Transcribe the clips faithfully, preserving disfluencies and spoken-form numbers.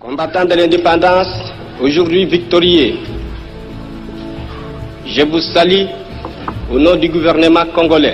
Combattants de l'indépendance, aujourd'hui victorieux, je vous salue au nom du gouvernement congolais.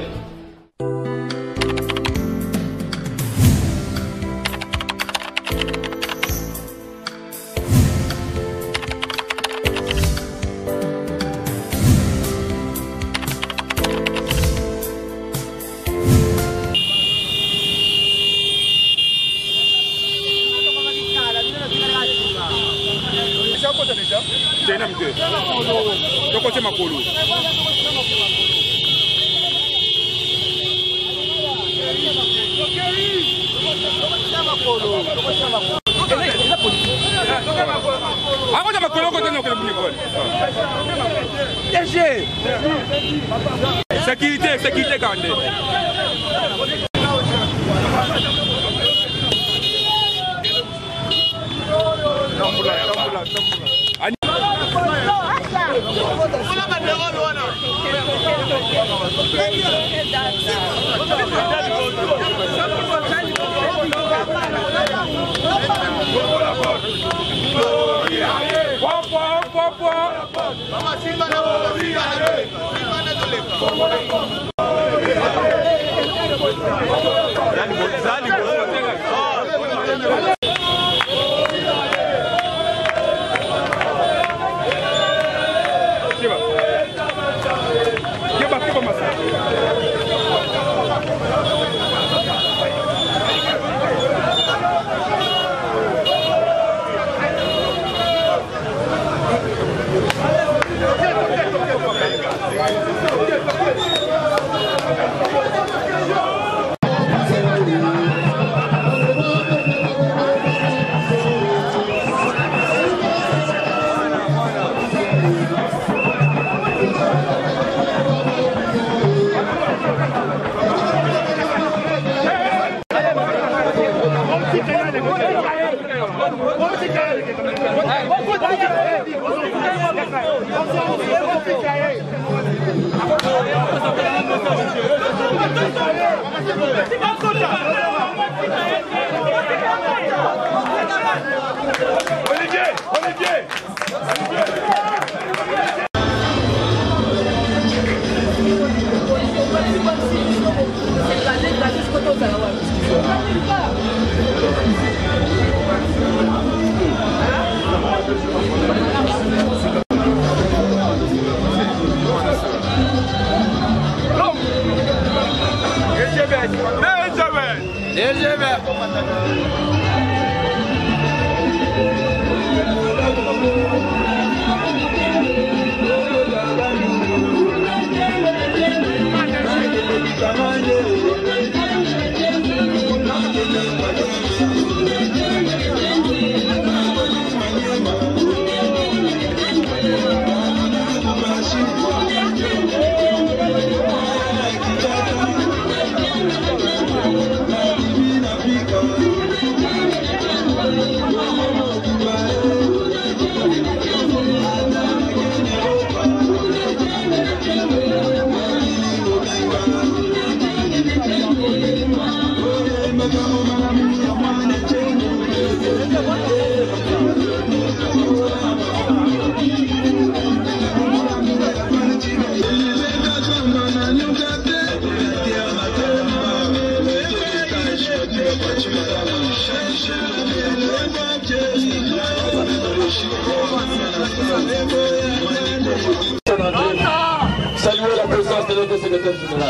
Sécurité, sécurité, Gandé. Saluer la présence de notre secrétaire général.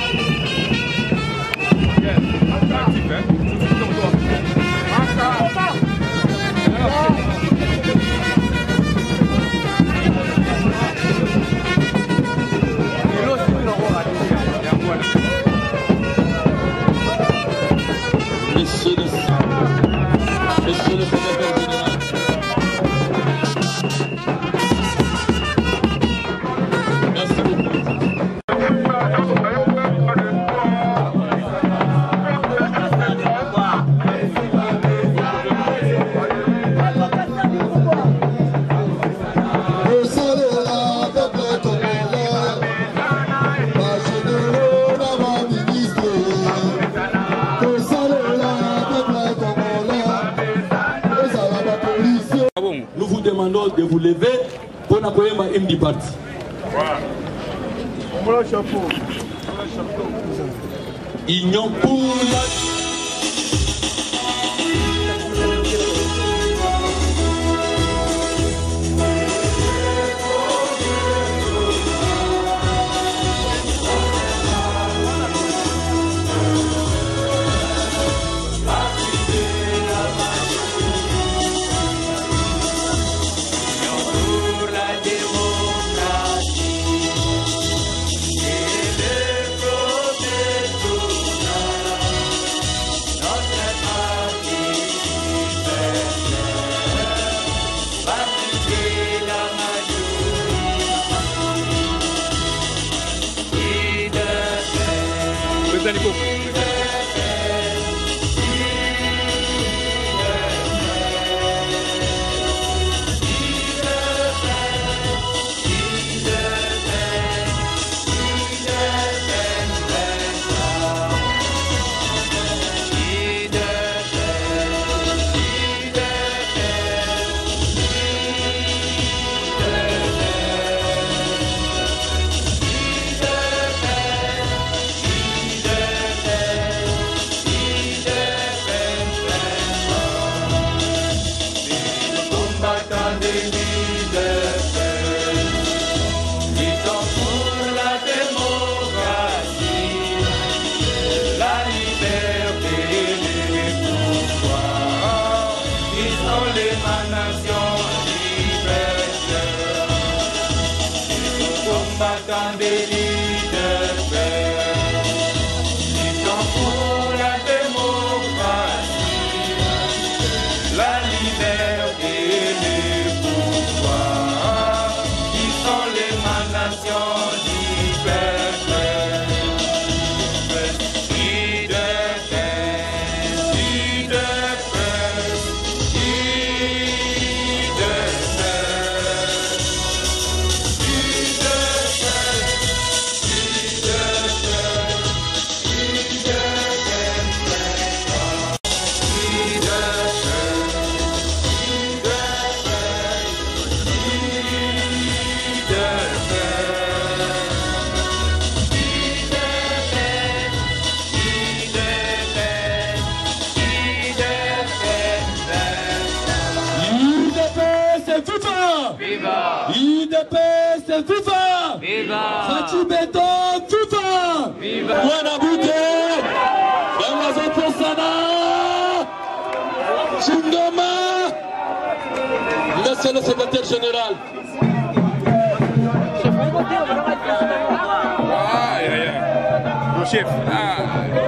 Monsieur le, Monsieur le secrétaire général. Merci beaucoup. Salut vous lever pour n'appuyer ma hymne du parti. Voilà, chapeau. Union pour la... I D P S, viva! Viva! Fatih Beton, viva! Viva! Mwana Bute! Yamazo Posana! Chingoma! Monsieur le secrétaire général. Ah, yeah, yeah. Le chef. Ah.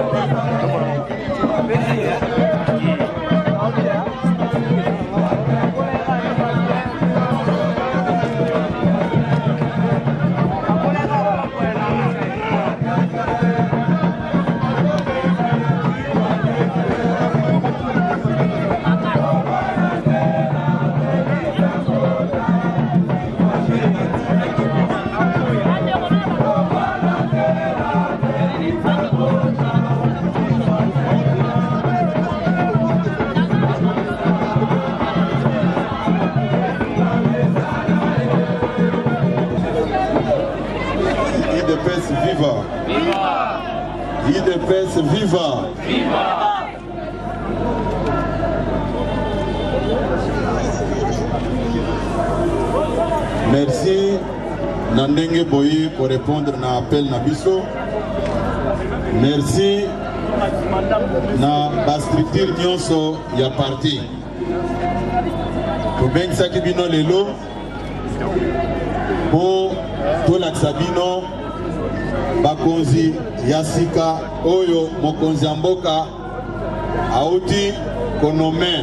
Viva! Viva! I D P S, viva! Viva! Merci Nandenge Boyi pour répondre à l'appel Nabiso. Merci na la structure nyonso ya parti. Pour bien ça qui bino lelo pour tout l'axabino bakonzi yasika oyo mokonzi amboka auti konome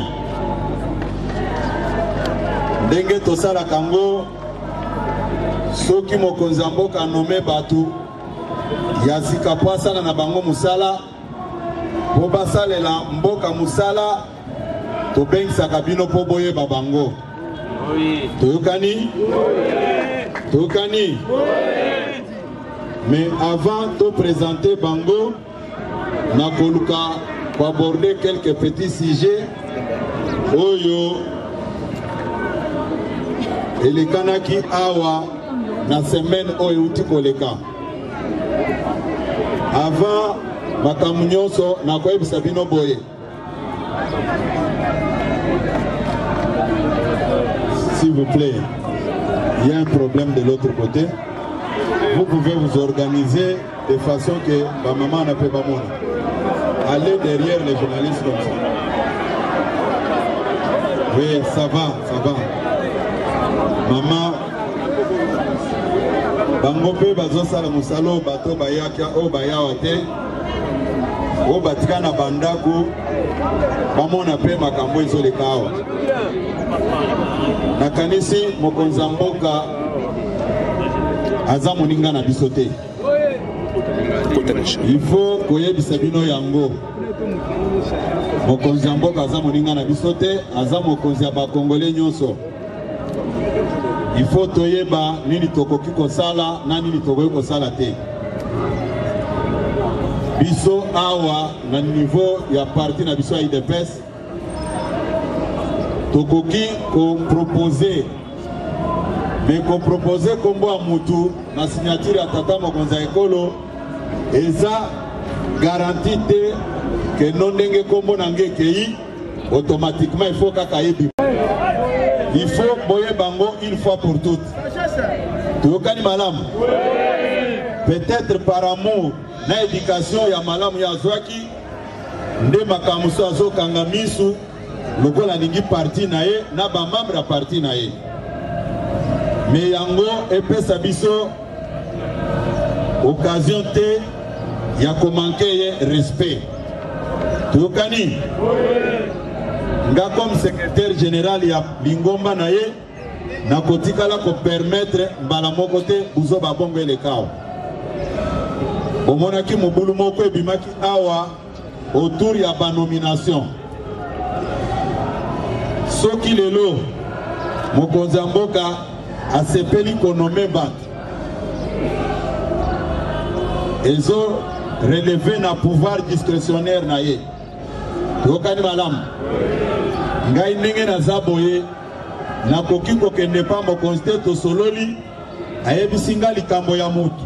ndenge tosala kango soki mokonzi amboka nome batu yasika po asala na bango musala po basalela mboka musala tobengisaka bino po boyeba bango toyokani toyokani. Mais avant de présenter Bango, Nakoluka pour aborder quelques petits sujets. Oyo, elekanaki awa na semaine oyo uti koleka. Avant makambo nyonso nakoyebisa bino boye. S'il vous plaît, il y a un problème de l'autre côté. Vous pouvez vous organiser de façon que ma maman n'a pas besoin. Allez derrière les journalistes comme ça. Oui, ça va, ça va. Maman, bangope bazo sala musalo bato bayaka o bayawate o batika na bandako bamona pe makambo ezo lekawa. Nakanisi mokonza mboka aza moninga na biso te. Il faut koyebisa bino yango. Mokonzi ya mboka aza moninga na biso te, aza mokonzi ya bakongole nyonso. Il faut toyeba nini tokoki kosala na nini tokoki kosala te. Biso awa na niveau ya parti na biso ya I D P S tokoki ko proposer mais ko proposer kombo ya mutu na signature ya tata mokonzi ya ekolo eza garantie te que non ndenge kombo nange kei automatiquement il faut kaka yebi. Il faut boye bango une fois pour toutes. Toyokani malamu. Peut-être par amour na éducation ya malamu ya zwaki nde makamuso azo kanga misu lokola ningi parti na ye na ba membre ya parti na ye. Mais yango epesa biso occasion te ya komanke ye respect. Toyokani nga comme secrétaire général ya Lingomba na ye na kotikala ko permettre mbala moko te buzo babongo elekao. Omonaki mobulu moko ebimaki awa autour ya ba nomination. Soki lelo mokonzi ya mboka asepeli konome bat. Ezo relevé na pouvoir discrétionnaire na ye. Tokani malamu. Ngai ndenge na zaboye na koki kokende pa mokonzi te to sololi ayebisinga likambo ya mutu.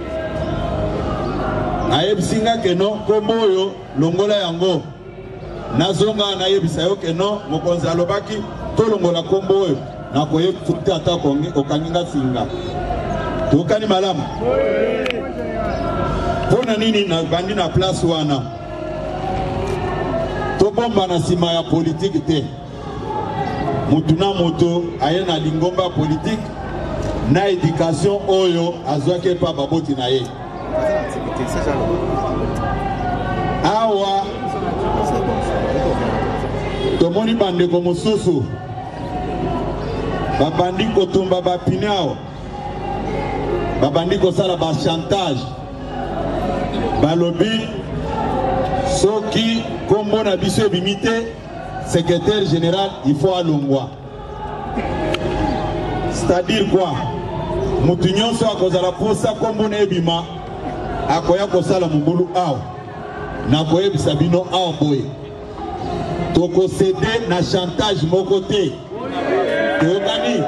Ayebisinga keno kombo oyo longola yango. Nazonga na yebisa yo keno mokonzi alobaki to longola kombo oyo na koye futa ata konge okanginga singa. Tokani malamu. Pona nini na bandi na place wana? Tobomba na sima ya politique te. Mutu na moto aye na Lingomba politique na éducation oyo azwake pa baboti na ye. Awa tomoni bandeko mosusu babandi kotumba bapinao babandi kosala ba chantage balobi soki kombo na biso ebimite secrétaire général il faut alongwa. C'est-à-dire quoi? Mutu nyonso akozala posa kombo na ebima akoya kosala mubulu awa na koyebisa bino awa boye toko céder na chantage moko te. Tokani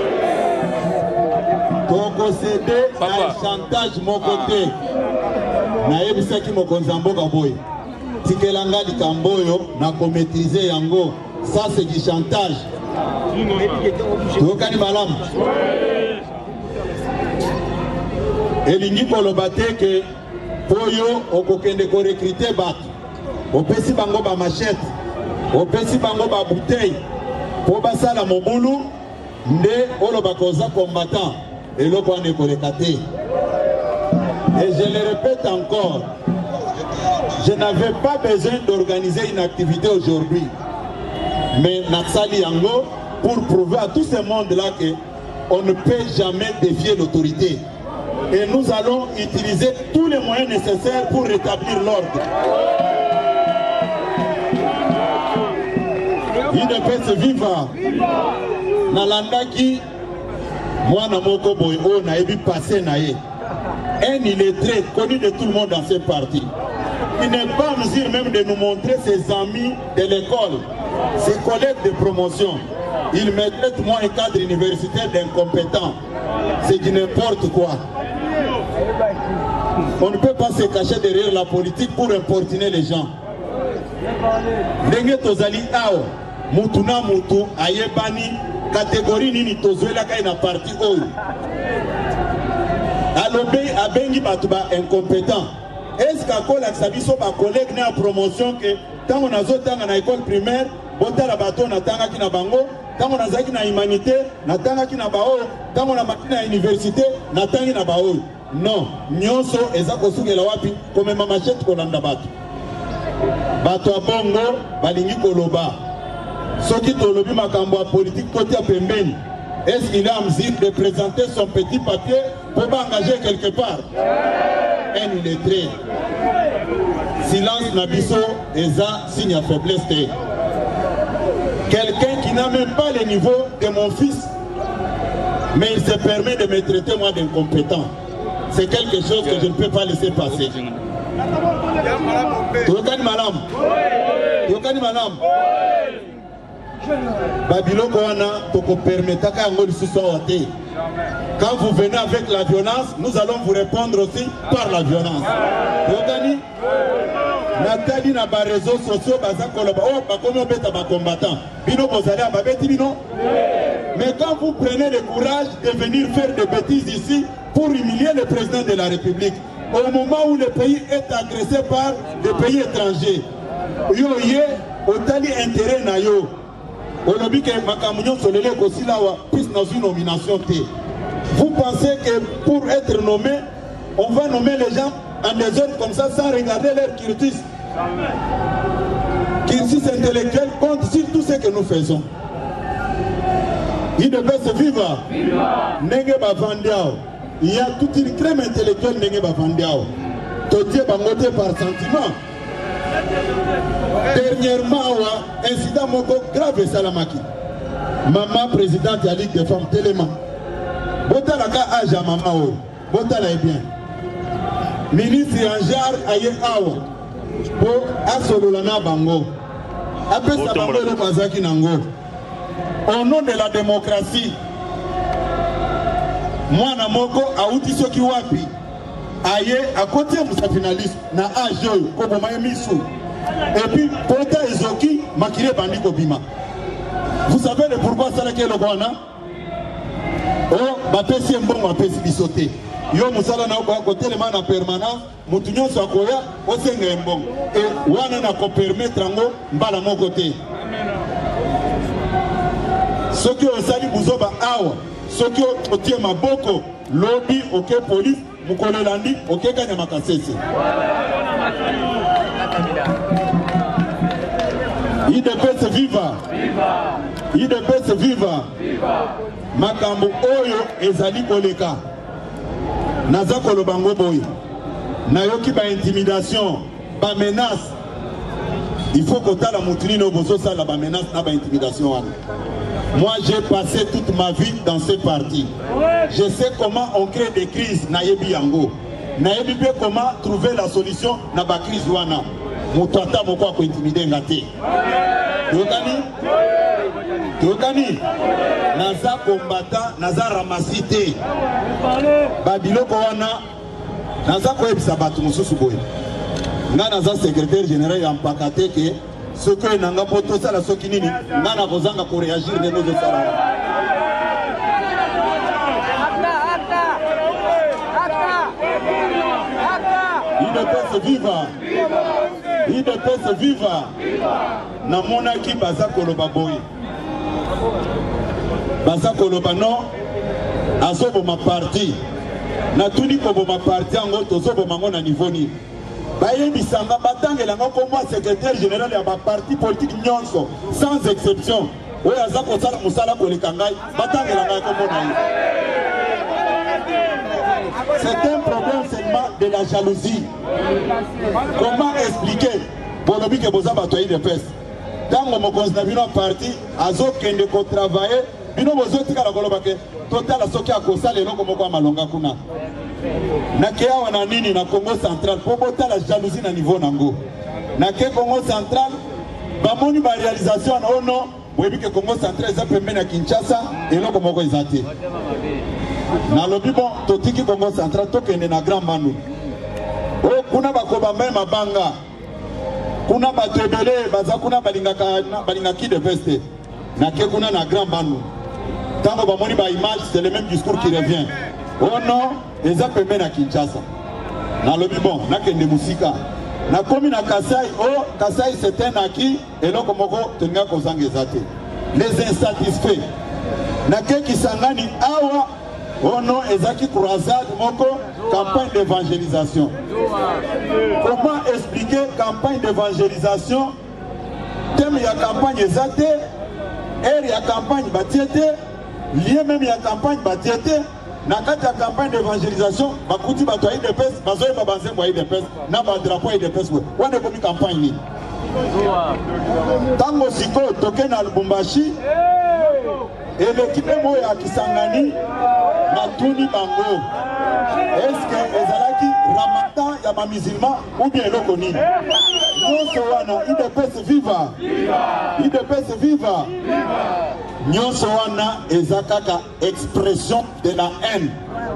toko céder na chantage moko te. Na yebisaki mokonzi mboka boye tikelanga likambo oyo na komaîtriser yango. Ça c'est du chantage. Tokani malamu. Elingi koloba te ke poyo okokende ko recruter bato opesi bango ba machette opesi bango ba bouteille po basala mobulu nde oloba koza combattant eloko ane koleka te. Et je le répète encore, je n'avais pas besoin d'organiser une activité aujourd'hui, mais Natsali Yango pour prouver à tout ce monde-là qu'on ne peut jamais défier l'autorité. Et nous allons utiliser tous les moyens nécessaires pour rétablir l'ordre. I D P S viva. Nalandaki, moi na moko boy o na ebi passé na ye. Un illettré connu de tout le monde dans ce parti. Il n'est pas en mesure même de nous montrer ses amis de l'école, ses collègues de promotion. il me traite moi un cadre universitaire d'incompétent. C'est du n'importe quoi. On ne peut pas se cacher derrière la politique pour importuner les gens. Ndenge tozali awa, mutu na mutu ayebani catégorie nini tozwela kai na parti oyo. Alobe abengi batu ba incompétent. Est-ce qu'akola sabiso ba collègue na promotion que tango nazotanga na école primaire, botala bato na tanga ki na bango, tango nazaki na humanité, na tanga ki na bao, tango na makina na université, na tangi na bao. Non, nyonso eza kosukela wapi komema machette kolanda bato. Bato abongo balingi koloba. Soki tolobi makambo ya politique côté ya pembeni. Est-ce qu'il a envie de présenter son petit papier pour m'engager quelque part? Un illettré. Silence Nabiso eza signe à faiblesse. Quelqu'un qui n'a même pas le niveau de mon fils, mais il se permet de me traiter moi d'incompétent. C'est quelque chose que je ne peux pas laisser passer. Yokani Malam. Yokani Malam. Babylone Koana, Toko permettra qu'un mot de quand vous venez avec la violence, nous allons vous répondre aussi par la violence. Yokani Nathalie n'a pas réseaux sociaux, oh, pas comme on bête à combattant. Bino Bozali à Babeti Bino. Mais quand vous prenez le courage de venir faire des bêtises ici pour humilier le président de la République, au moment où le pays est agressé par des pays étrangers, yo yé, otali intérêt na yo. Olobi ke makamunyo solele kosilawa puisse dans une nomination T. Vous pensez que pour être nommé, on va nommer les gens en désordre comme ça sans regarder leur cursus? Cursus intellectuel compte sur tout ce que nous faisons. Il devait se vivre. Nenge bavandiao. Il y a toute une crème intellectuelle nenge bavandiao. Totie bangote par sentiment. Dernièrement, incident moko grave Salamaki. Maman présidente de la Ligue des femmes Téléma. Botala ka aja maman o. Botala est bien. Ministre Anjar aye awa. Pour asololana bango. Après ça bango le bazaki nango. Au nom de la démocratie, moi na moko auti soki wapi. Aye à côté de sa finaliste na ajoy comme misu. Et puis pota ezoki makire bandi kobima. Vous savez le pourquoi ça le Rwanda? Oh bapesi mbongo bapesi bisote. Yo musala na ko côté le man en permanence, mutunyo sakoya osenga mbongo. Et wana na ko permettre ngo mbala mon côté. Ce qui osali buzoba awa, ce qui otie maboko lobby OK police Mukolelandi, ok, Kanyamakasese. Il devait se vivre. Il devait se vivre. Makambo Oyo ezali koleka. Naza kolobango boy. Nayoki ba intimidation, ba menace. Il faut que ta la moutini no bozo ça la ba menace na ba intimidation. Moi, j'ai passé toute ma vie dans ce parti. Je sais comment on crée des crises. Nayebi yango. Nayebi bien comment trouver la solution na ba crise wana. Mutata moko ko intimider ngate. Yokani? Yokani? Naza combattant, naza ramasité. Babiloko wana naza ko ebisa batu mususu boy. Nga naza secrétaire général ya mpakate ke ce que nanga poto sala soki nini ngana kozanga ko réagir de nos sala. Il ne peut se vivre. Il ne peut se vivre. Na monaki baza koloba boy. Baza koloba non. Azobo ma parti. Na tuni kobo ma parti ango tozobo mango na niveau ni. Baye bisanga batangela ngoko moi secrétaire général ya ba parti politique nyonso sans exception. Oya za ko sala musala ko likangai batangela ngako mona. C'est un problème seulement de la jalousie. Comment expliquer Bolobi que boza batoyi de peste. Tango mo konzna bino parti azo kende ko travailler bino bozo tika la koloba ke total asoki akosala eloko moko malonga kuna. Na ke awa na nini na Congo central po bota la jalousie na niveau nango. Na ke Congo central ba moni ba réalisation na ono boyebi ke Congo central eza pembeni ya Kinshasa eloko moko eza te. Na lobi bon totiki Congo central tokende na Grand Bandundu. O kuna bakobamba mabanga. Kuna bato ebele baza kuna balingaka balingaki de veste. Na ke kuna na Grand Bandundu. Tango bamoni ba image c'est le même discours qui revient. Oh non, eza pembeni ya Kinshasa. Na lobi bon nakende musika. Na komi na Kasai, oh Kasai c'est un acquis et loko moko tenga kozanga ezate. Les insatisfaits. Na ke kisangani awa oh non ezaki croisade moko campagne d'évangélisation. Comment expliquer campagne d'évangélisation? Thème ya campagne ezate, ère ya campagne batiete, lié même ya campagne batiete. Na kati ya campagne d'évangélisation bakuti bato ya I D P S bazoye babanzengo ya I D P S na badrapo ya I D P S we wana komi campagne nini tango siko toke na Lubumbashi elekipe moya ya Kisangani na tuni bango eske ezalaki ramadan ya ba musulman ou bien eloko nini nyonso wana I D P S viva I D P S viva nyonso wana eza kaka expression de la haine,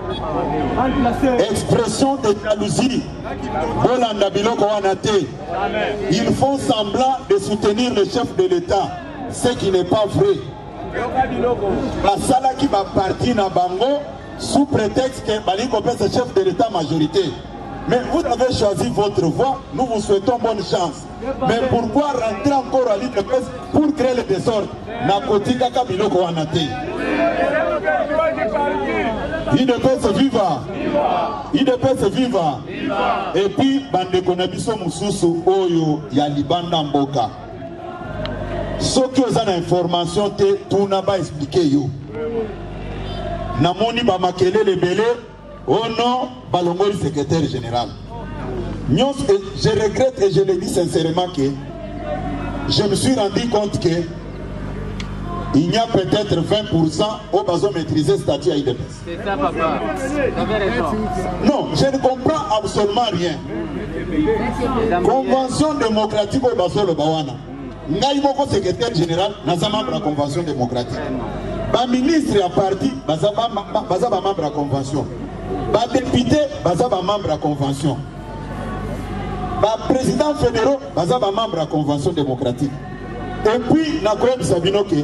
expression de jalousie. Bolanda biloko wana te. Ils font semblant de soutenir le chef de l'État, ce qui n'est pas vrai. Basala qui va partir na bango sous prétexte que Bali Kopé c'est chef de l'État majorité. Mais vous avez choisi votre voie, nous vous souhaitons bonne chance. Mais pourquoi rentrer encore à l'I D P S pour créer le désordre? Nakotika kabiloko wanate. I D P S viva. I D P S viva. Et puis bande konabiso mususu oyo ya libanda mboka. Soki oza na information te tuna ba expliquer yo. Namoni ba makele lebele. Oh non, Balongoli secrétaire général. Je regrette et je le dis sincèrement que je me suis rendu compte que il y a peut-être vingt pour cent au besoin de maîtriser le statut à I D P S. C'est ça, papa. Vous avez raison. Non, je ne comprends absolument rien. Convention démocratique au besoin de Bawana. Ngaï moko secrétaire général, n'a pas membre de la convention démocratique. Ba ministre à parti, baza ba membre de la convention. Ba député, baza ba membre de la convention. Ba président fédéral, baza ba membre de la convention démocratique. Et puis, Nakoyeb Sabinoke,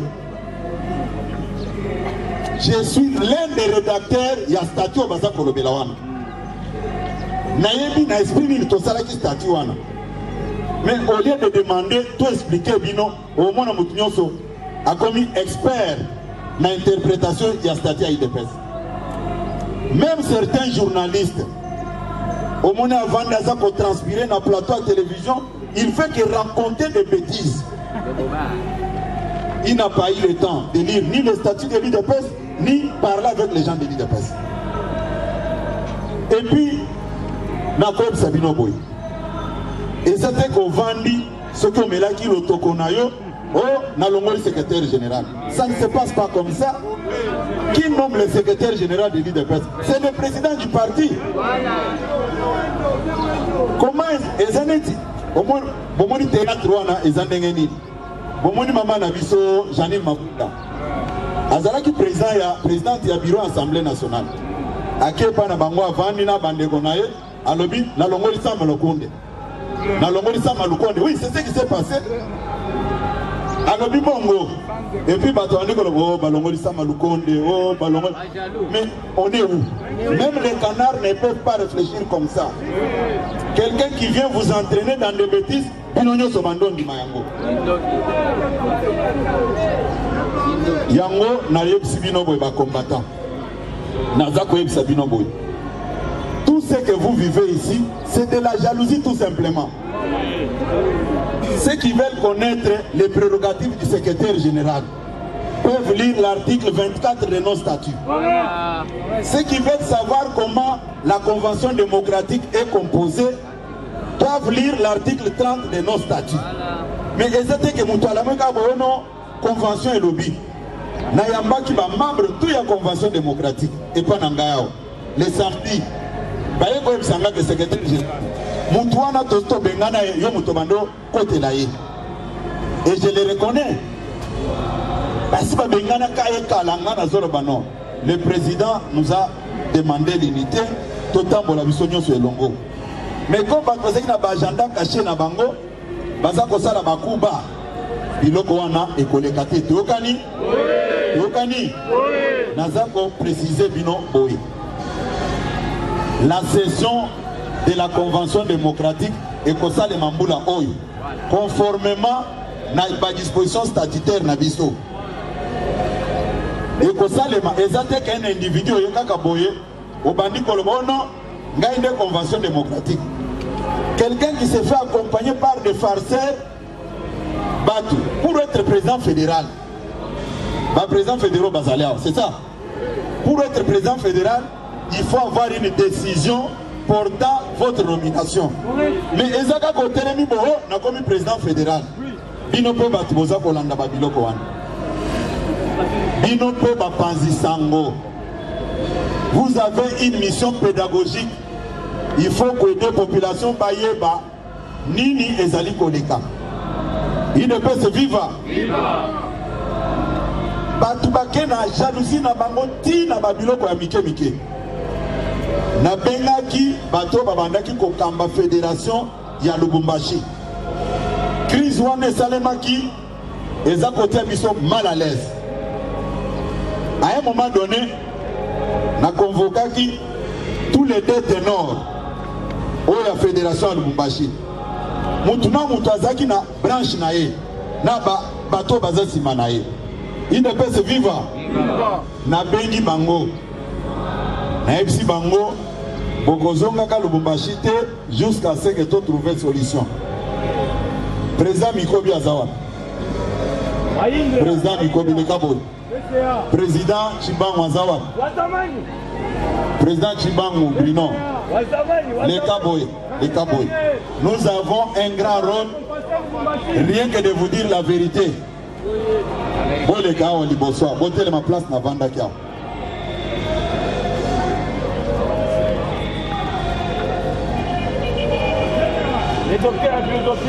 je suis l'un des rédacteurs, il y a statut au baza Kolobelawana. Nayebi na esprit ni tosala ki statut wana. Mais au lieu de demander, tout expliquer bino, au moins Moutinyoso a commis expert dans l'interprétation de la statut à I D P S. Même certains journalistes, au moment avant de transpirer dans le plateau à télévision, il fait que raconter des bêtises. Il n'a pas eu le temps de lire ni le statut de l'I D P S, ni parler avec les gens de l'I D P S. Et puis, Nakob Sabino Boy. Et c'était qu'on vendit ce qu'on met là qui l'autoconayo au Nalongoli secrétaire général. Ça ne se passe pas comme ça. Qui nomme le secrétaire général de l'I D P S? C'est le président du parti. Comment les années au moins bon théâtre les années bon maman Nabiso Janine Mafuta Azala qui président ya président du bureau assemblée nationale. Akepa na bango avandi na bandeko naye alobi na longoli sama lokonde. Na longoli sama lokonde. Oui, c'est ce qui s'est passé. Alobi bongo. Et puis bato andi ko oh balongoli sama lokonde, oh balongoli. Mais on est où? Même les canards ne peuvent pas réfléchir comme ça. Quelqu'un qui vient vous entraîner dans des bêtises, binonyo sobandon di mayango. Yango na yebsi bino boy ba combattant. Nazako yebsa bino boy. Tout ce que vous vivez ici, c'est de la jalousie tout simplement. Ceux qui veulent connaître les prérogatives du secrétaire général peuvent lire l'article vingt-quatre de nos statuts. Voilà. Ceux qui veulent savoir comment la convention démocratique est composée doivent lire l'article trente de nos statuts. Voilà. Mais exactement que Moutoualameka Bono, convention et lobby. Nayamba qui va membre de la convention démocratique et pas Nangayao. Les samedis, Bayeko Msanga que secrétaire général. Moutouana Tosto Bengana Yomutobando côté laïe. Et je le reconnais. Le président nous a demandé l'unité, tout le temps pour la vision sur le longo. Mais comme vous avez un agenda caché dans bango, baza kosala bakuba, biloko wana ekolekate tokani, tokani, nazako préciser bino boy. La session de la convention démocratique est kosala mambula oyo, conformément na ba disposition statutaire na biso. Et que ça, les qu'un individu au bandit Colomono, a une convention démocratique. Quelqu'un qui se fait accompagner par des farceurs, battu, pour être président fédéral. Bah, président fédéral, c'est ça. Pour être président fédéral, il faut avoir une décision portant votre nomination. Mais Ezaka Kotelemi Boho n'a commis président fédéral. Binopo Batiboza Kolanda Babiloko Wan. Binopo Bapanzi Sango. Vous avez une mission pédagogique. Il faut que les populations Bayeba, Nini et Zali Koleka. Il ne peut se vivre. Batubake na jalousie na bango ti na babiloko ya mike mike. Na bengaki bato babandaki kokamba fédération ya Lubumbashi. Crise wane salemaki eza côté biso mal à l'aise. À un moment donné, na convokaki tous les deux ténors au la fédération ya Lubumbashi. Mutuna mutu azaki na branche na ye na ba bato bazasima na ye. Il ne peut se vivre. Na bengi bango. Na epsi bango. Bokozonga ka Lubumbashi te jusqu'à ce que tu trouves une solution. Président Mikobi Azawa. Président Mikobi Lekabo. Président Chibangu Azawa. Président Chibangu Brino. Lekaboy. Lekaboy. Nous avons un grand rôle. Rien que de vous dire la vérité. Bon les gars, on dit bonsoir. Bon télé ma place na vanda kia. Les docteurs à philosophie.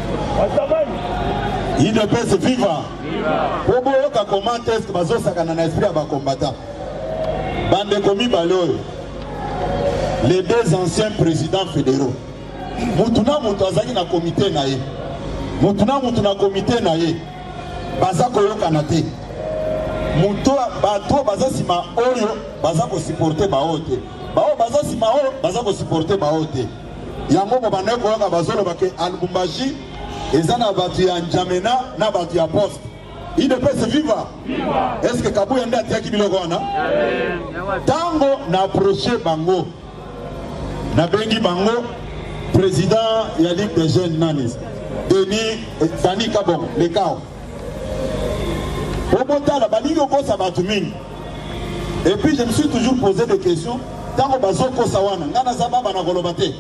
Il ne peut se vivre. Pour vous, comment est-ce que vous avez un esprit à combattre? Bande commis baloy. Les deux anciens présidents fédéraux. Moutuna Moutazaki na comité naïe. Moutuna Moutuna comité naïe. Baza koyo kanate muto bato baza sima oyo baza ko supporter baote bao baza sima oyo baza ko supporter baote yango mo bana ko yoka bazolo bake Lubumbashi ezana batu ya Njamena na batu ya Poste. Il ne peut se vivre. Est-ce que Kabuya nda tiaki biloko wana tango na approcher bango na bengi bango président ya Ligue des jeunes nanis Denis Dani Kabon le cao. Et puis je me suis toujours posé des questions. Tant que Bazoko Sawana, Nana Zaba Banagolobate.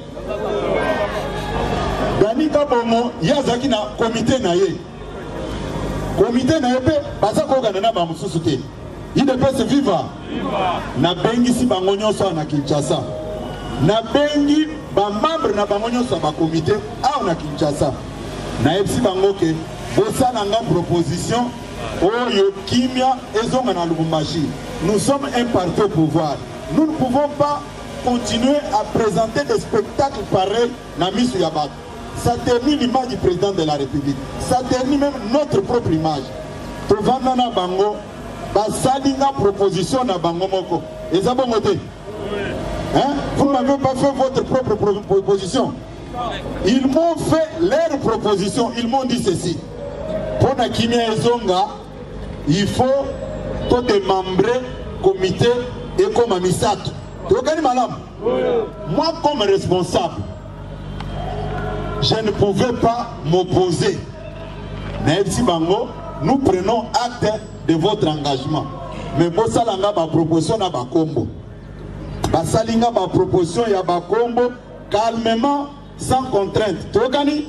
Dani Kabomo, Yazaki na comité naye. Comité naye, Bazako Ganana Bamususute. Il ne peut se vivre. Na bengi si bangonyo so na Kinshasa. Na bengi ba membre na bangonyo so ba comité a na Kinshasa. Na epsi bangoke, bosa na nga proposition. Oyo Kimia ezonga na Lubumbashi. Nous sommes un parti au pouvoir. Nous ne pouvons pas continuer à présenter des spectacles pareils na Miss Yabat. Ça termine l'image du président de la République. Ça termine même notre propre image. Tovanda na bango, basali na proposition na bango moko. Et ça bon côté. Hein? Vous n'avez pas fait votre propre proposition. Ils m'ont fait leur proposition. Ils m'ont dit ceci. Pour la Kimia Ezonga, il faut tout démembrer comité et comme amisato. Moi, comme responsable, je ne pouvais pas m'opposer. Mais si Bango, nous prenons acte de votre engagement. Mais pour ça, on a ma proposition à Bakombo. Basalinga ma proposition à Bakombo, calmement, sans contrainte. Tu reconnais?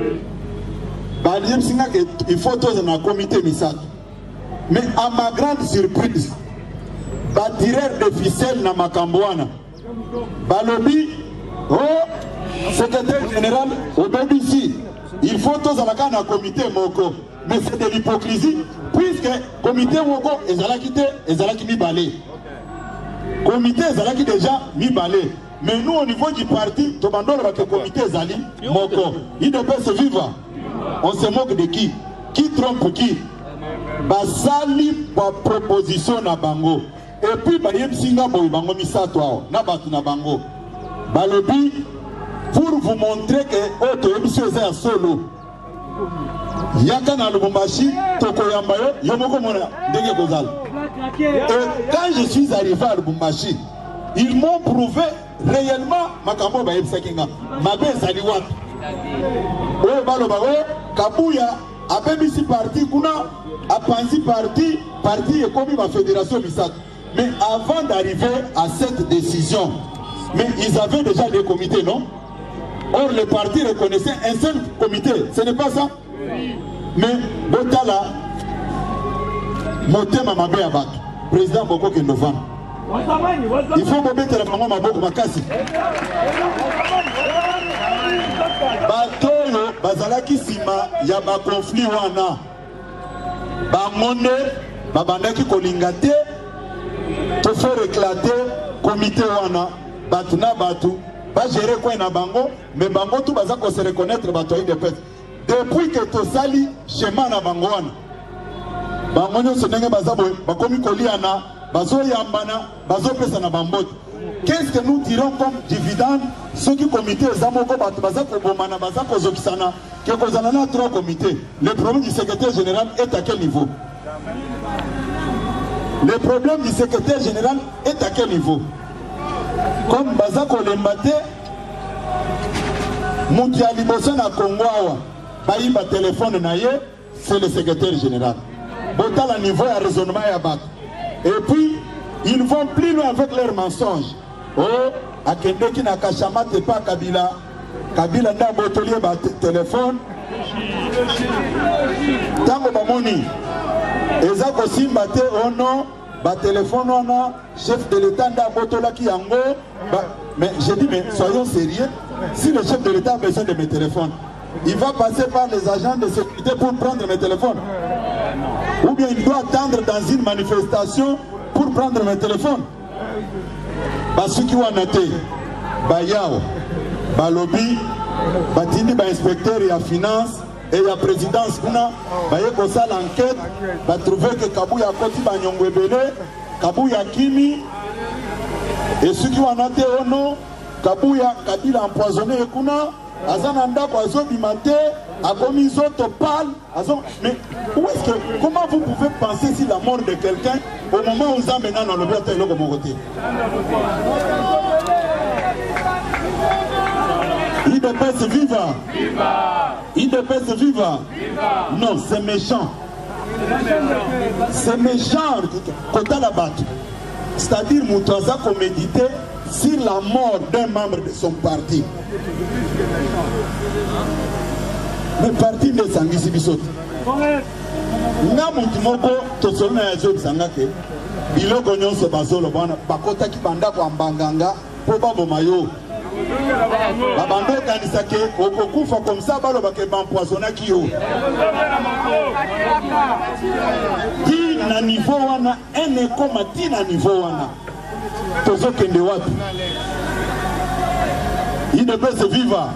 Il faut tous un comité Misato. Mais à ma grande surprise, le tireur de ficelle na Makambouana, Balobi, oh, secrétaire général au B B C, il faut tous un comité Moko. Mais c'est de l'hypocrisie. puisque comité woko ezalaki te ezalaki mibale comité ezalaki déjà mibale mais nous au niveau du parti tobandolo que comité ezali moko I D P S viva on se moque de qui qui trompe qui basali ba proposition na bango et puis ba yebsinga boy bango misato na batu na bango balobi pour vous montrer que auto yebisi eza solo yaka na Lubumbashi tokoyamba yo yomoko mona ndenge kozala. Et quand je suis arrivé à Lubumbashi ils m'ont prouvé réellement makambo ba yebsakinga mabe ezali wapi oyo baloba oyo kabuya abebisi parti kuna apanzi parti parti ekomi ma fédération misato. Mais avant d'arriver à cette décision mais ils avaient déjà des comités non. Or le parti reconnaissait un seul comité, ce n'est pas ça. Mais Botala Motema Mabe Abak, président Boko Kendovan. Il faut que mettre la maman Maboko Makasi. Batoyo Bazalaki Sima Yaba conflit wana. Bamonde Babandaki Kolingate te faire éclater comité wana Batuna Batu. Pas gérer quoi na bango mais bango tout baza ko se reconnaître batoyi de pète depuis que to sali chemin na bango wana bango nyo senenge baza boy bakomi koliana bazo yambana bazo pesa na bambote. Qu'est-ce que nous tirons comme dividende ceux qui comité ezamoko bato baza ko bomana baza ko zokisana que kozana na trois comités. Le problème du secrétaire général est à quel niveau? Le problème du secrétaire général est à quel niveau? Comme Bazako Lembate, Moutia Liboso na Kongwawa, Baïba téléphone naye, c'est le secrétaire général. Botal à niveau à raisonnement et à battre. Et puis, ils vont plus loin avec leurs mensonges. Oh, à Kendeki na Kachama te pas Kabila. Kabila n'a botolier ba téléphone. Tango Bamoni. Ezako Simbate, oh non. Ba téléphone on a chef de l'État n'a botola qui yango mais j'ai dit mais soyons sérieux si le chef de l'État a besoin de mes téléphones il va passer par les agents de sécurité pour prendre mes téléphones ou bien il doit attendre dans une manifestation pour prendre mes téléphones. Parce qui wana te ba yao ba lobby ba tindi ba inspecteur et à finance et la présidence kuna baye ko sala enquête ba trouver que Kabuya koti ba nyongwebele Kabuya kimi et ceux qui ont été au nom Kabuya Kabila empoisonné kuna azana ndako azo bimate a commis autres pâle azo mais où est-ce que comment vous pouvez penser si la mort de quelqu'un au moment où vous amenez dans le bloc de mon côté I D P S viva. Viva. I D P S viva. Viva. Non, c'est méchant. C'est méchant. Kota la batte. C'est-à-dire, Moutaza qu'on médité sur la mort d'un membre de son parti. Le parti de Sangisi Bissot. Nga Moutimoko, Tosona Yazo Sangake, Biloko Nyonso Bazolo, Bakota Kibanda Kwambanganga, Poba Bomayo. Babando kanisake okokufa comme ça balo bakeba empoisonner kio ti na niveau wana ene koma ti na niveau wana tozo kende wapi I D P S viva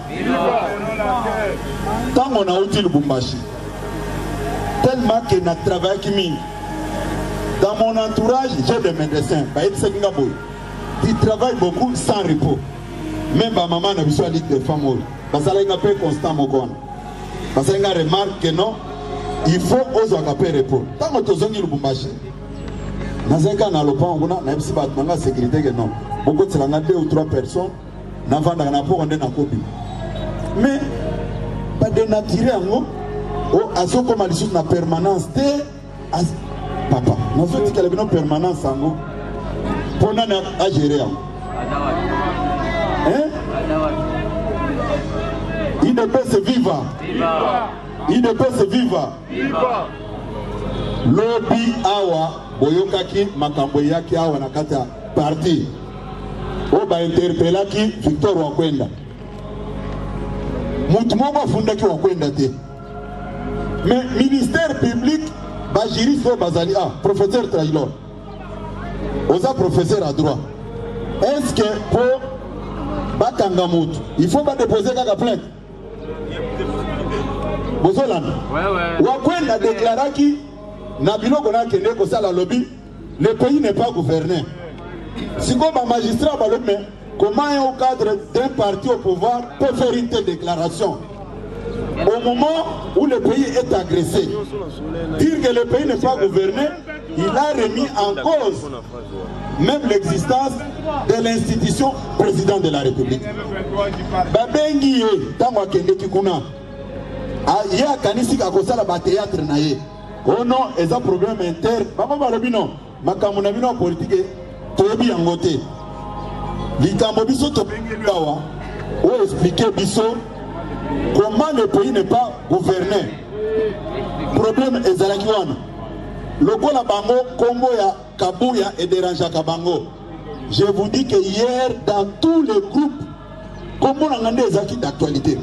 tango na uti Lubumbashi tellement que na travail qui mine dans mon entourage j'ai des médecins ba et sekinga boy ils travaillent beaucoup sans repos. Même ma maman n'a besoin de ligue de femmes. Parce qu'elle a un peu constant. Parce qu'elle a remarqué que non, il faut oser un peu repos. Tant que tu as un Lubumbashi, dans un cas, on a le pan, on a la sécurité. Non. Beaucoup de deux ou trois personnes n'ont pas de copie. Mais, pas de nature, à ce qu'on a dit la permanence de papa. Nous avons dit qu'il y a une permanence pour nous à gérer. Hein? I D P S viva. Viva. I D P S viva. Viva. Lobby awa boyokaki makambo yaki awa na kata parti. Oba interpellaki Victor Wakwenda. Mutu moko afundaki Wakwenda te. Mais ministère public ba juriste bazali ah professeur Taylor oza professeur à droit est-ce que pour bakanga mutu il faut pas déposer kaka plainte bozolanda ouais ouais wakwenda déclaraki na biloko na kende ko sala lobby le pays n'est pas gouverné si ko ba magistrat ba mais comment un cadre d'un parti au pouvoir peut faire une telle déclaration au moment où le pays est agressé? Dire que le pays n'est pas gouverné, il a remis en cause même l'existence de l'institution président de la République. Babengi tango kende kikuna ya kanisi ka kosala ba théâtre na ye. Oh non, et ça problème interne. Baba balobi non, makambo na bino politique toyebi yango te. Likambo biso to bengawa o expliquer biso comment le pays n'est pas gouverné. Problème ezalaki wana. Lokola bango kombo ya Kabuya et Deranja Kabango. Je vous dis que hier dans tous les groupes comment on a des acquis d'actualité.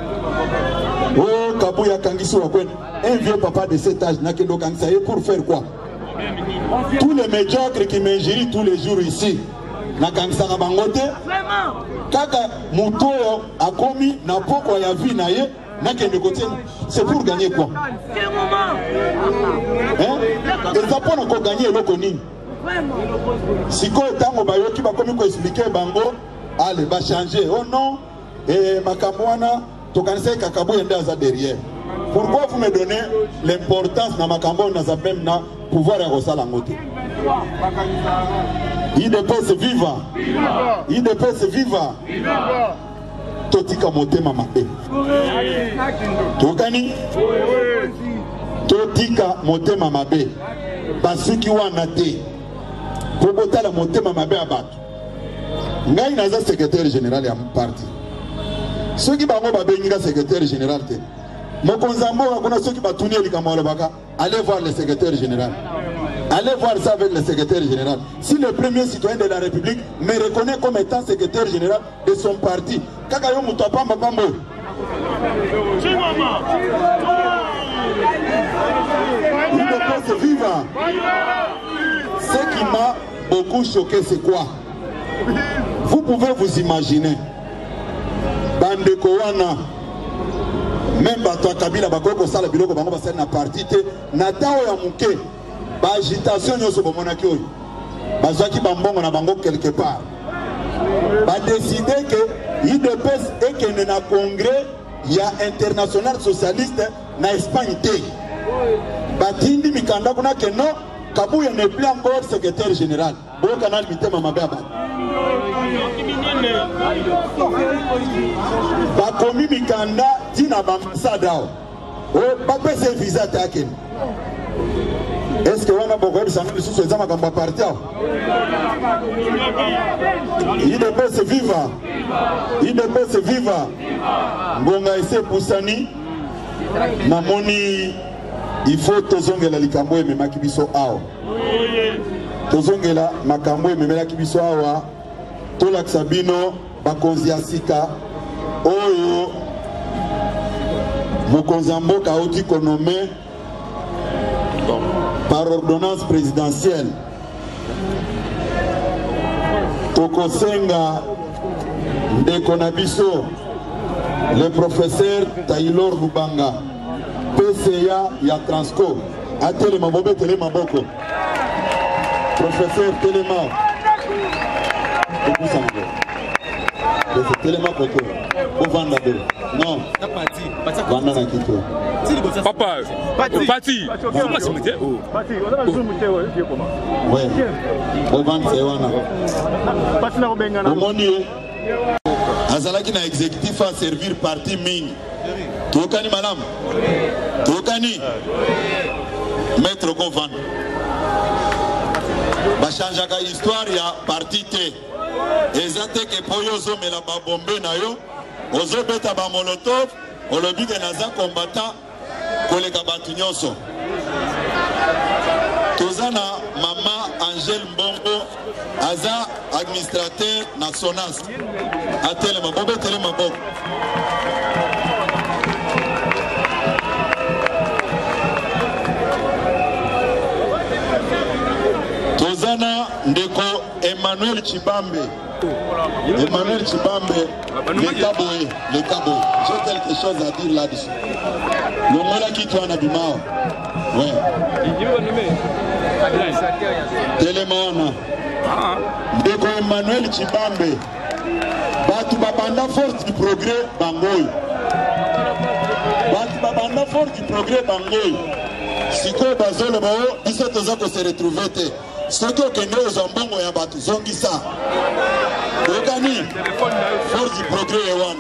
Oh Kabuya Kangisu Wakwen, un vieux papa de cet âge n'a que Kangisaye pour faire quoi? Tous les médiocres qui m'ingérient tous les jours ici. Na Kangisa Kabangote. Kaka Mutoyo a commis na poko ya vie na ye na kende côté c'est pour gagner quoi? Hein? Et ça pour encore gagner le koni. Si ko tango bayoki ba komi ko expliquer bango allez ba changer. Oh non et makamwana to kanise kakabu yenda za derrière. Pourquoi vous me donnez l'importance na makambo na za même na pouvoir ya kosala ngote? I D P S viva. I D P S viva. Totika motema mabe. Tokani? Totika motema mabe. Basuki wana te. Pobota la motema mabe abatu. Ngai naza secrétaire général ya parti. Soki bango babenga secrétaire général te. Mokonzambo akona soki batuni likamalo baka. Allez voir le secrétaire général. Allez voir ça avec le secrétaire général. Si le premier citoyen de la République me reconnaît comme étant secrétaire général de son parti, Kakayo Moutapamba Bambo. Il ne peut se vivre. Ce qui m'a beaucoup choqué, c'est quoi? Vous pouvez vous imaginer. Bande Kowana. Même Bato Kabila Bakoko Sala Biloko Bango Basel na parti te Natao ya Mouké. Agitation nyoso bomonaki oyo bazaki bambongo na bango quelque part ba décider que I D P S ekende na congrès ya international socialiste na Espagne te batindi mikanda kuna que non Kabuya n'est plus encore secrétaire général bo canal mitema mababa ba komi mikanda tina ba ambassadeur o ba pese visa take. Est-ce que on a beaucoup de gens qui sont dans ma partie? Il ne peut se vivre. Il ne peut se vivre. Ngonga ese Poussani. Namoni, il faut tozongela likambo eme makibiso awa. Tozongela makambo eme makibiso awa. Tolak Sabino bakonzi asika. Oyo mokonzambo kauti konome par ordonnance présidentielle. Tokosenga Ndekonabiso, le professeur Taylor Rubanga, P C A ya Transco, a Telema Bobe Telema Boko, professeur Telema, Telema Boko, Ovanda Boko, non, Vanda Nakito. Papa, Pati, Pati, ouais, Ovanda Sewana. Omoni, Azalaki na exécutif à servir parti Ming. Tokani madame, Tokani, Maître Govan. Bachanjaka histoire ya parti T. Ezate ke poyozo mela ba bombe na yo, ozo beta ba molotov, olobi ke naza combattant koleka batu nyonso. Tozana mama Angèle Mbongo, aza administrateur na Sonas. Atele mabobe tele maboko. ndeko Emmanuel Chibambe. Emmanuel Chibambe, le Kaboé, le Kaboé. J'ai quelque chose à dire là-dessus. Le Mola qui toi na bimao. Ouais. Télémana. Ndeko Emmanuel Chibambe. Batu babanda force du progrès bangoy. Batu babanda force du progrès bangoy. Siko bazole bao, biso toza ko se retrouver te. Soko kende ozambongo ya batu zongisa. Ogani force du progrès ewana.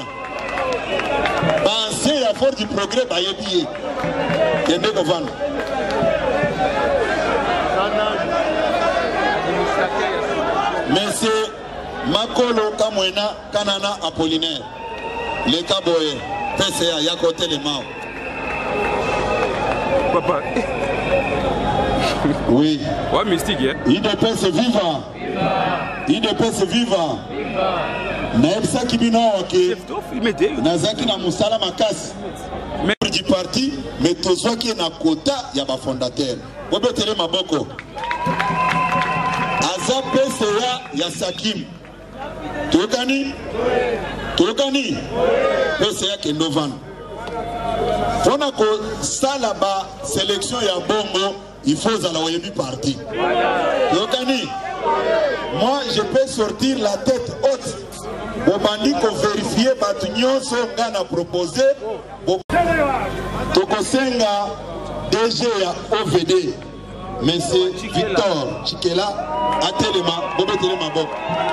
Banse ya force du progrès bayebiye. Kende kovana. Monsieur Makolo Kamwena Kanana Apollinaire, le Kaboye, P C A, y'a côté les mains. Papa. Oui. Ouais, mystique, hein? Il de paix se vivant. Il de paix se vivant. Naebsa Kibino, ok. Nazaki na Moussala Makas. Mais du parti, mais tout ce qui est na quota, il y a ma fondateur. Bobe Tele Maboko. Aza P C A, ya Sakim. Tokani? Tokani? P C A Kendovan. Fona ko salaba sélection ya bongo, il faut à la Oyebi parti. Tokani? Moi, je peux sortir la tête haute. Bobandi ko vérifier batunyo so ngana proposé. Toko senga D G ya O V D. Monsieur Victor Chikela, Atelema, Bobe Telema Bob.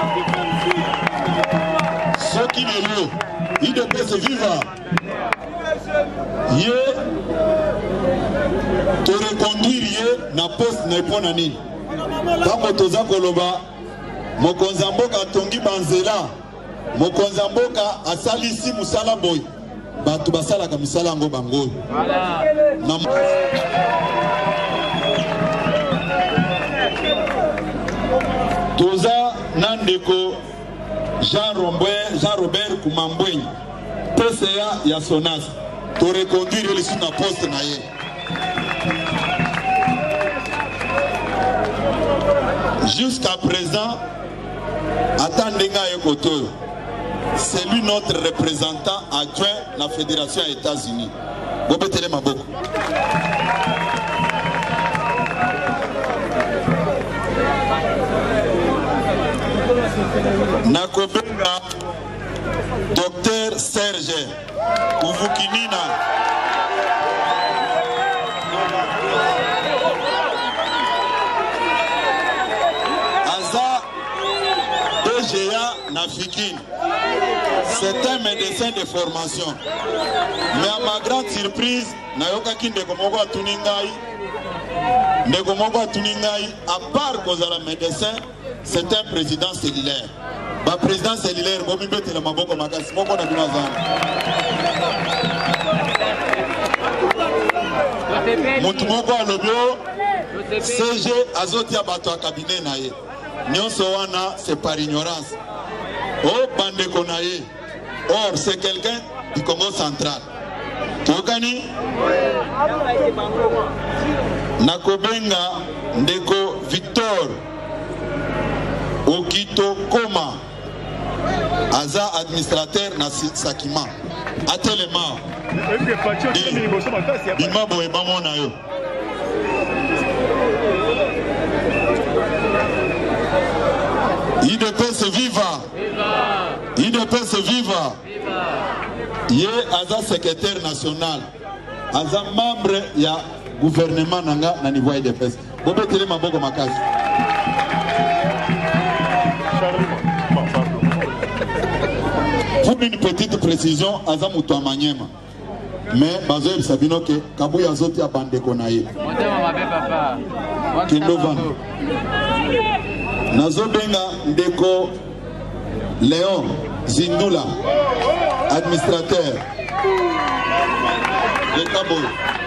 Ce qui est lieu, il devait se vivre. Yé, te reconduire yé, na poste na iponani. Kako toza koloba, Mokonzamboka tongi banzela, Mokonzamboka asalisi musala boy. Batu basala ka musala ngo bangoy. Toza Nandeko Jean Robert Jean Robert Kumambweni P C A ya Sonas to reconduire le sous na poste na ye. Jusqu'à présent, attendez Koto, c'est lui notre représentant adjoint de la Fédération des États-Unis. Bobetele Maboko. Nakobenga Docteur Serge Uvukinina. Aza D G A Nafikine. C'est un médecin de formation. Mais à ma grande surprise, Nayoka Kindeko Mogo Tuningai, Ndeko Mogo Tuningai, à part cause la médecin, c'est un président cellulaire. Le président cellulaire, il y a un maboko makasi, moko na binazana. Mutu moko alobio, C G azoti abato a cabinet na ye. Nyonso wana, c'est par ignorance. Oh, bandeko na ye. Or, c'est quelqu'un du Congo central. Tokani? Nakobenga Ndeko Victor Okito Koma Aza administrateur na Sakima Atelema Bima boe bamona yo I D P S viva I D P S viva Ye Aza secrétaire national Aza membre ya gouvernement nanga na niveau I D P S Bobe tele maboko makasi. Pour une petite précision, Azamuto Amanyema. Mais Bazoeb Sabino ke Kabuya Zoti a bande konaye. Kendovan. Nazobenga Ndeko Léon Zindula, administrateur de Kaboy.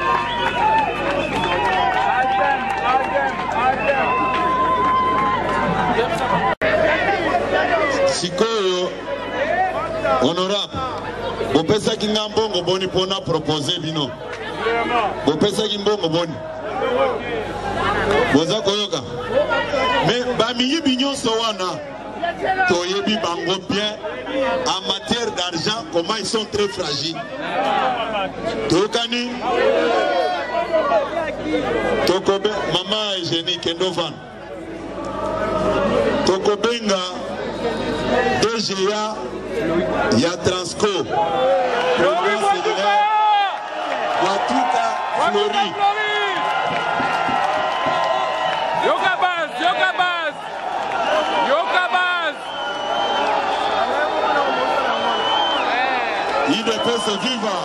Sikoyo honorable Bopesa Kingambongo Boni Pona proposé bino Bopesa Kimbongo Boni Boza koyoka. Mais bamiyi binyon sowana. Toyebi bango bien en matière d'argent comment ils sont très fragiles. Tokani. Tokobe maman Eugénie Kendovan. Tokobenga D G A ya Transco. Watuka Flori. Yokabaz, Yokabaz, Yokabaz. I D P S viva.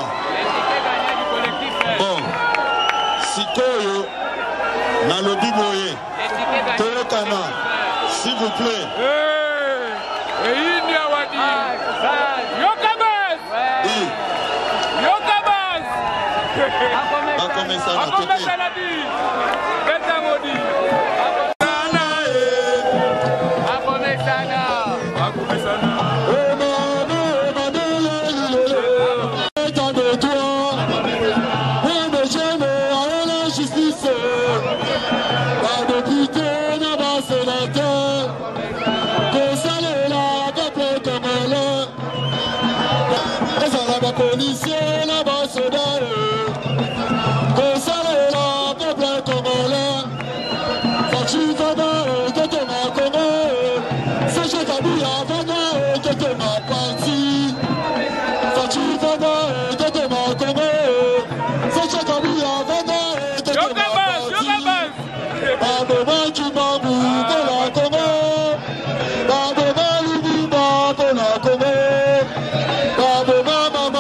Bon, Sikoyo, Nalobi Boye, Tolokana, s'il vous plaît. Et India Wadi. Yokabaz. Yokabaz. Akomesa na Akomesa na di. Beta modi. Akomesa na. Akomesa na. Policiers, la soldats, console la peuple congolais, Fachi Vada et Totema Congo, Sacha Kabila Vada et Totema Parti, Fachi Vada et Totema Congo, Sacha Kabila Vada et Totema Parti, Baboma Chimambu pour la Congo, Baboma Lubumba pour la Congo, Baboma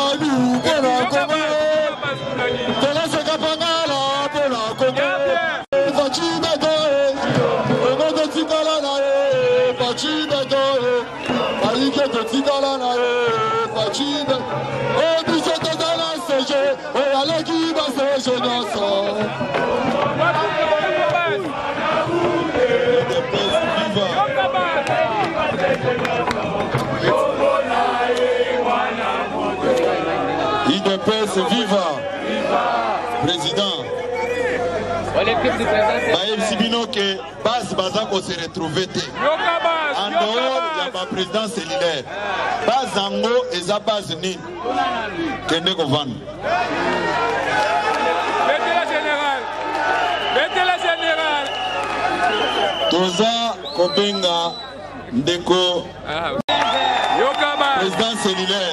I D P S viva. Président. Baël Sibino que base Bazako se retrouve. En dehors de la président cellulaire. Base Ango et sa base ni. Kende Kovan. Mettez la générale. Mettez la générale. Toza Kobenga Ndeko. Président cellulaire.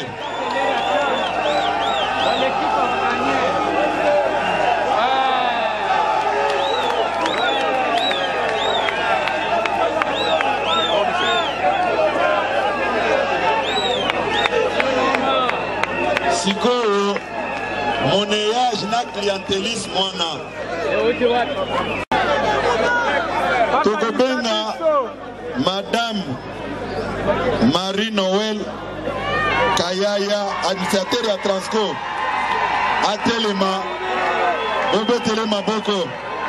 Sikoyo, monnayage na clientélisme wana. Tokobenga Madame Marie Noël Kayaya, administrateur à Transco, Atelema, Bobe Telema Boko.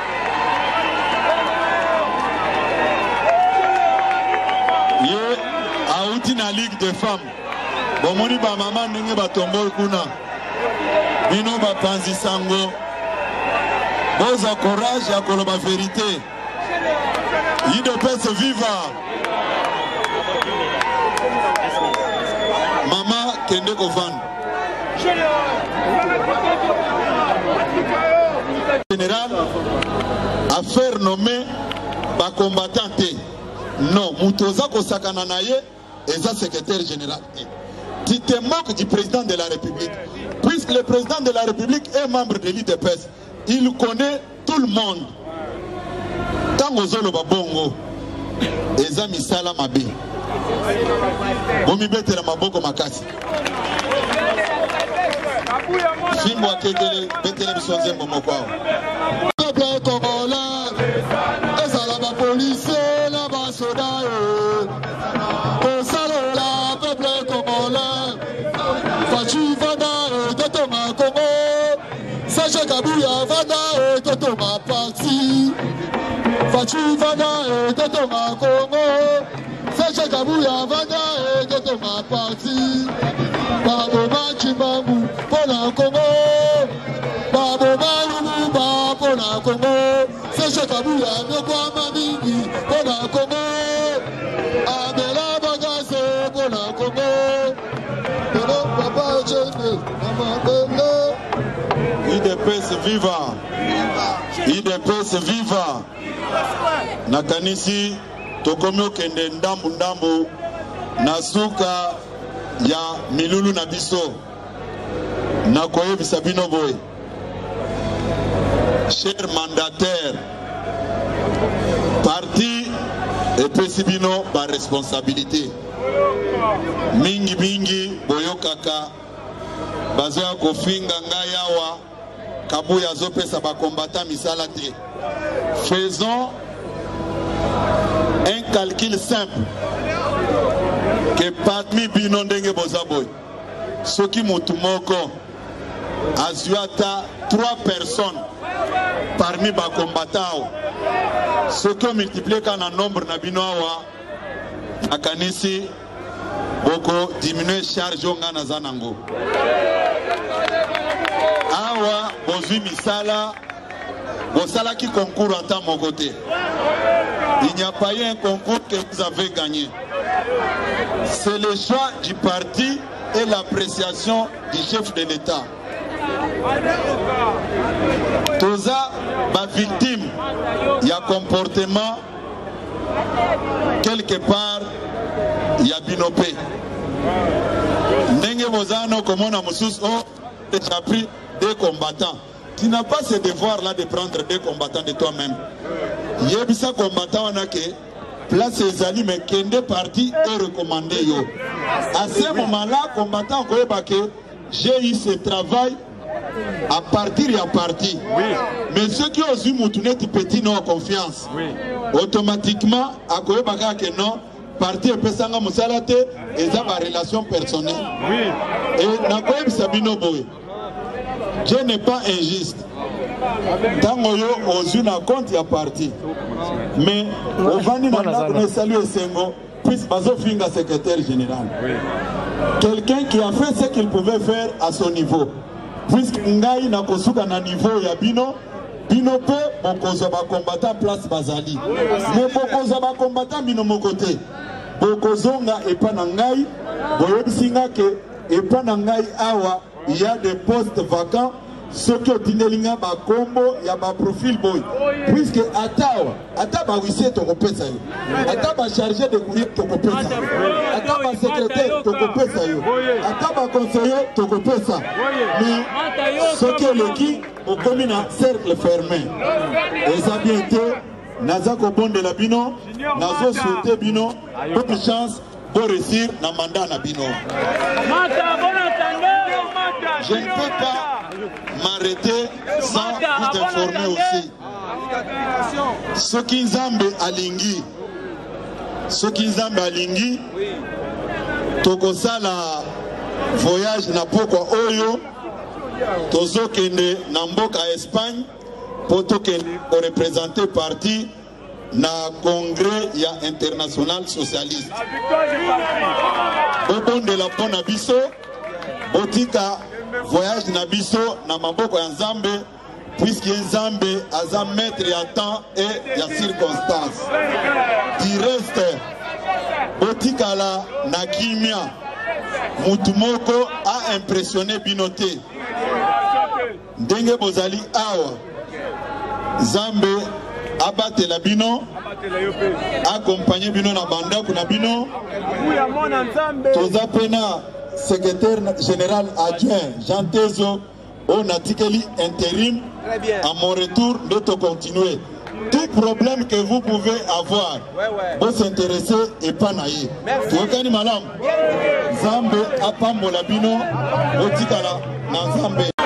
Ye a na Ligue des femmes. Bomoni ba mama ndenge batombo kuna. Bino ba panzi sango. Boza courage ya koloba vérité. I D P S viva. Mama Kende Kovan. Général, affaire nommée ba combattante. Non, Moutoza Kosakana naye et ça secrétaire général. Tu te moques du président de la République. Puisque le président de la République est membre de l'I D P S, il connaît tout le monde. Tango Zolo Babongo, Ezami Sala Mabi. Bomi Betela Maboko Makasi. Fimbo Akegele, Betele Bisonze Momokwao. Peuple congolais, Ezala ba policier, la ba soda. Console la peuple congolais. Fachi Vada et Totoma Congo. Sacha Kabila Vada et Totoma Parti. Fachi Vada et Totoma Congo. Sacha Kabila Vada et Totoma Parti. Baboma Chimambu pour la Congo. Baboma Lumumba pour la Congo. Sacha Kabila Anokwama mingi pona Congo. Amela bagase pona Congo. Pero papa chene namabele. I D P S viva. I D P S viva. Nakanisi tokomi okende ndambu ndambu na suka ya milulu na biso. Nakoyebisa bino boy. Cher mandataire, parti epesi bino ba responsabilité. Mingi mingi boyokaka bazoya kofinga ngai awa kabuya azopesa ba combattant misala te. Faisons un calcul simple que parmi bino ndenge bozaboy soki mutu moko azuata trois personnes parmi ba combattants ce qui multiplié quand un nombre na bino awa akanisi boko diminuer charge nga na zanango awa bozwi misala bosala qui concours à ta mon côté. Il n'y a pas eu un concours que vous avez gagné. C'est le choix du parti et l'appréciation du chef de l'État. Toza ma victime, il y a comportement quelque part, il y a binopé. Nenge Mozano, comme on a moussous, oh, tu as pris deux combattants. Tu n'as pas ce devoir-là de prendre deux combattants de toi-même. Yebisa combattant, on a que place Ezali, mais Kende parti est recommandé. Yo. À ce moment-là, combattant, j'ai eu ce travail à partir et à partir. Oui. Mais ceux qui ont eu Moutounet petit n'ont confiance. Oui. Automatiquement, à Koyebaka que non, parti et Pesanga Moussalate, et ça ma relation personnelle. Oui. Et Nakoyeb Sabino Boy. Dieu n'est pas injuste. Tango yo ozu na compte ya parti. Mais au vandi na na saluer Sengo, puis bazo finga secrétaire général. Oui. Quelqu'un qui a fait ce qu'il pouvait faire à son niveau. Puisque ngai na kosuka na niveau ya bino, bino pe bokozo ba combattant place bazali. Mais bokozo ba combattant bino mo côté. Bokozo nga epa na ngai, boyebisinga ke epa na ngai awa il y a des postes vacants. Ce que Tinelinga ba combo ya ba profil boy. Puisque atawa, ataba wisse to kopesa yo. Ataba chargé de courrier to kopesa. Ataba secrétaire to kopesa yo. Ataba conseiller to kopesa. Mais ce que le qui au commune cercle fermé. Et ça bien été Nazako bon de la bino, Nazo souhaité bino, bonne chance pour réussir na mandat na bino. Je ne peux pas m'arrêter sans vous informer aussi. Ce qui Nzambe alingi, ce qui Nzambe alingi, tokosala voyage na pokwa oyo, tozokende na mboka Espagne, pour tokende ko représenter parti na congrès ya international socialiste. Bon de la bonne abisso, botika voyage na biso na maboko ya Nzambe, puisque Nzambe aza maître ya temps et ya circonstance. Du reste, botika la na kimia, mutu moko a impressionné binote. Ndenge bozali awa, Nzambe abate la bino, accompagné bino na banda kuna bino, toza pena secrétaire général adjoint Jean Tezo, on a tikeli intérim. À mon retour, de continuer. Tout problème que vous pouvez avoir, vous s'intéresser et pas naïe. Tu veux madame? Zambe apambo labino, otikala na Zambe.